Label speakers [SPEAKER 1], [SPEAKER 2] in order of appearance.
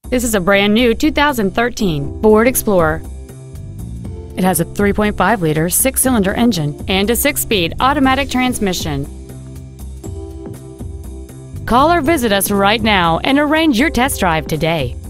[SPEAKER 1] This is a brand new 2013 Ford Explorer. It has a 3.5-liter six-cylinder engine and a 6-speed automatic transmission. Call or visit us right now and arrange your test drive today.